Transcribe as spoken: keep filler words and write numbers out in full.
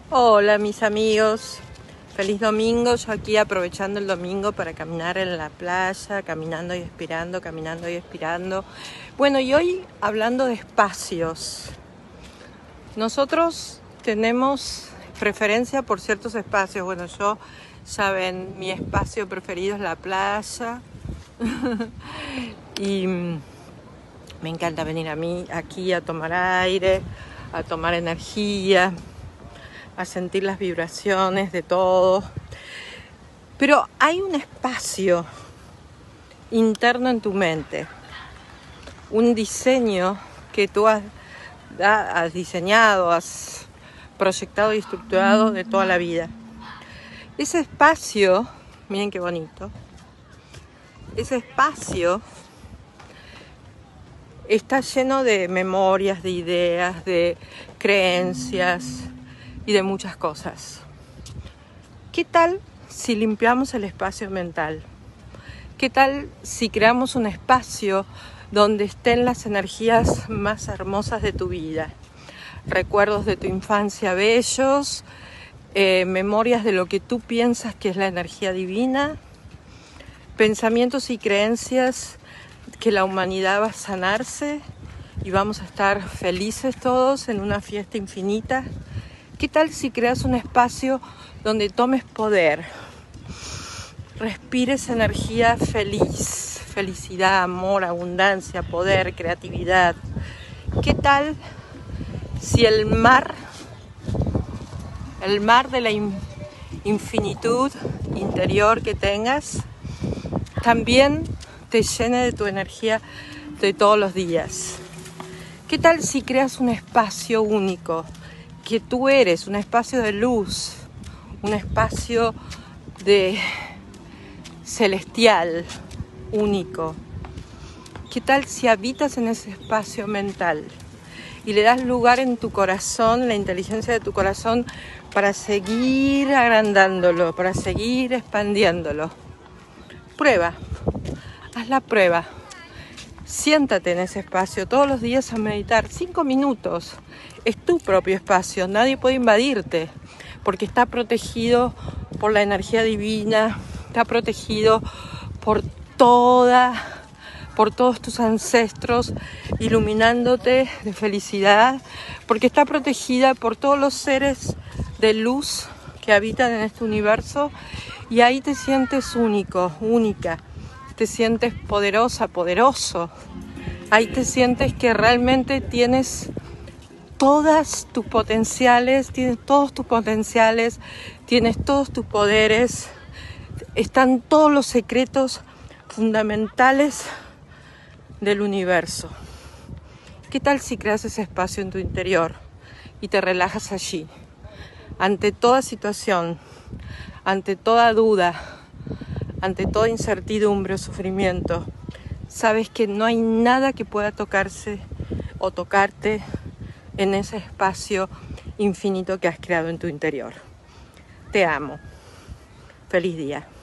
Hola mis amigos, feliz domingo. Yo aquí aprovechando el domingo para caminar en la playa, caminando y expirando, caminando y expirando. Bueno, y hoy hablando de espacios. Nosotros tenemos preferencia por ciertos espacios. Bueno, yo, saben, mi espacio preferido es la playa. Y me encanta venir a mí aquí a tomar aire, a tomar energía, a sentir las vibraciones de todo. Pero hay un espacio interno en tu mente, un diseño que tú has, has diseñado, has proyectado y estructurado de toda la vida. Ese espacio, miren qué bonito, ese espacio está lleno de memorias, de ideas, de creencias y de muchas cosas. ¿Qué tal si limpiamos el espacio mental? ¿Qué tal si creamos un espacio donde estén las energías más hermosas de tu vida? Recuerdos de tu infancia bellos, eh, memorias de lo que tú piensas que es la energía divina, pensamientos y creencias que la humanidad va a sanarse y vamos a estar felices todos en una fiesta infinita. ¿Qué tal si creas un espacio donde tomes poder, respires energía feliz, felicidad, amor, abundancia, poder, creatividad? ¿Qué tal si el mar, el mar de la in- infinitud interior que tengas, también te llene de tu energía de todos los días? ¿Qué tal si creas un espacio único, que tú eres, un espacio de luz, un espacio de celestial, único? ¿Qué tal si habitas en ese espacio mental y le das lugar en tu corazón, la inteligencia de tu corazón, para seguir agrandándolo, para seguir expandiéndolo? Prueba, haz la prueba. Siéntate en ese espacio todos los días a meditar, cinco minutos. Es tu propio espacio, nadie puede invadirte, porque está protegido por la energía divina, está protegido por toda, por todos tus ancestros, iluminándote de felicidad, porque está protegida por todos los seres de luz que habitan en este universo, y ahí te sientes único, única. Te sientes poderosa, poderoso. Ahí te sientes que realmente tienes todas tus potenciales, tienes todos tus potenciales, tienes todos tus poderes. Están todos los secretos fundamentales del universo. ¿Qué tal si creas ese espacio en tu interior y te relajas allí? Ante toda situación, ante toda duda, ante toda incertidumbre o sufrimiento, sabes que no hay nada que pueda tocarse o tocarte en ese espacio infinito que has creado en tu interior. Te amo. Feliz día.